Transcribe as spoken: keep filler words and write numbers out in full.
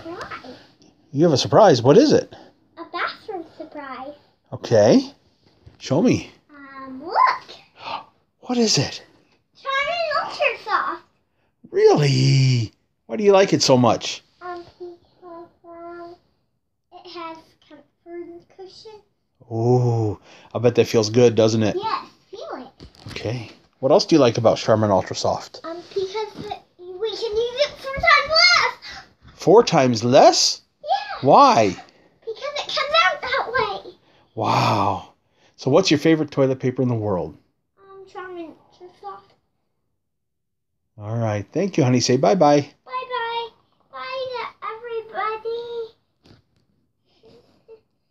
surprise. You have a surprise. What is it? A bathroom surprise. Okay. Show me. Um, look. What is it? Charmin Ultra Soft. Really? Why do you like it so much? Um, because um, it has comfort cushion. Oh, I bet that feels good, doesn't it? Yes, feel it. Okay. What else do you like about Charmin Ultra Soft? Um, because we can use it four times less. Four times less? Yeah. Why? Because it comes out that way. Wow. So what's your favorite toilet paper in the world? Um, Charmin Ultra Soft. All right. Thank you, honey. Say bye-bye. Bye.